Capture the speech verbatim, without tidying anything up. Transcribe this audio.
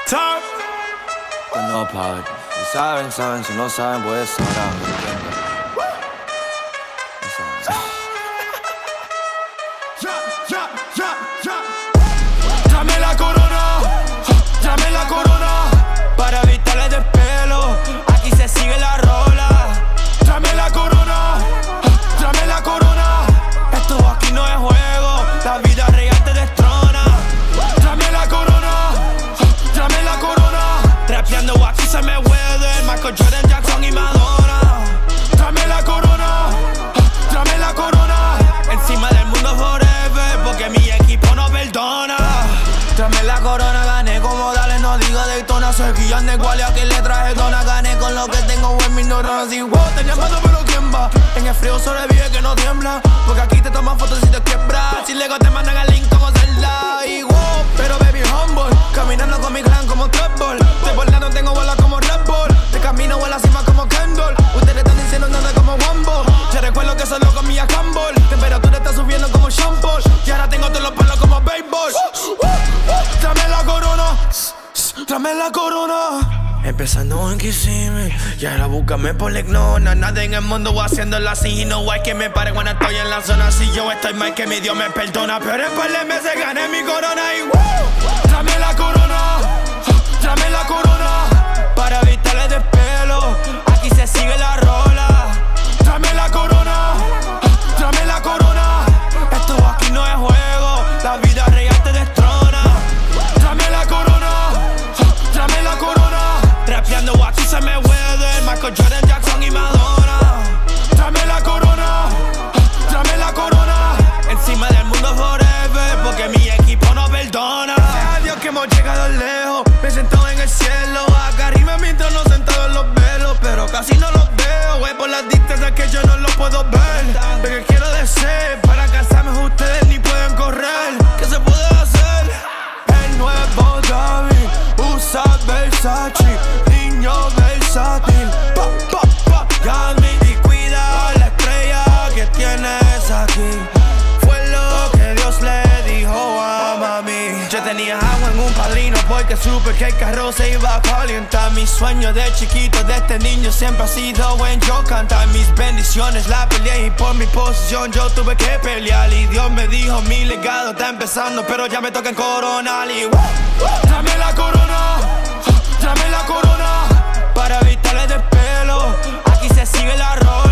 Top. Pues no, padre. Si saben, saben. Si no saben, pues sabrán. ¿Me entiendes? No saben. Ya, ya, ya, ya. Dame la corona, dame la corona, para evitarle despelo. Aquí se sigue la rola. Dame la corona, dame la corona. Esto aquí no es juego, la vida real te destrona. Dame la corona, dame la corona. Trapeando aquí se me huede Michael Jordan, Jackson y Madonna. Dame la corona, dame la corona. Encima del mundo forever, porque mi equipo no perdona. Dame la corona, gané como dale, no diga Daytona. Seguían de cual y aquí le traje dona. Gané con lo que tengo en mis neuronas. Y wow, tenía miedo pero quién va. En el frío sobrevive que no tiembla, porque aquí te toman fotos y te quiebras. Si luego te mandan al link como Zelda. Y wow, pero baby humble, caminando con mi clan como Trapball. Estoy volando, tengo bola como Red Bull. Te camino a la cima como Kendall. Ustedes están diciendo nada como Wumbo. Ya recuerdo que solo comía Campbell. Temperatura está subiendo como shampoo. Y ahora tengo todos los palos como béisbol. Dame la corona, dame la corona. Empezando en Kissimmee, y ahora búscame por la ignora. Nada en el mundo voy haciéndolo así. Y no hay que me pare cuando estoy en la zona. Si yo estoy mal, que mi Dios me perdona. Pero en par de meses gané mi corona. Y woo, dame la corona, dame la corona, para evitarle despelo. Aquí se sigue la rola. Dame la corona, dame la corona. Esto aquí no es juego, la vida real te destrona. Dame la corona, dame la corona. Trapeando aquí se me huede Michael Jordan, Jackson y Madonna. Dame la corona, dame la corona. Encima del mundo forever, porque mi equipo no perdona. Gracias a Dios que hemos llegado lejos. Me siento en el cielo, acá arriba mientras no sentado en los velos. Pero casi no los veo, güey, por las distancias que yo no los puedo ver. Lo que quiero decir, para casarme ustedes ni pueden correr. ¿Qué se puede hacer? El nuevo David usa Versace, niño versátil. Pa, pa, pa, Yasmin, y cuida la estrella que tienes aquí. Fue lo que Dios le dijo a mami. Yo tenía agua en un padrino porque supe que el carro se iba a calentar. Mi sueño de chiquito, de este niño, siempre ha sido buen yo cantar. Mis bendiciones la peleé y por mi posición yo tuve que pelear. Y Dios me dijo, mi legado está empezando, pero ya me toca coronar. Y uh, uh, dame la corona, dame la corona, para evitarle despelo. Aquí se sigue la rola.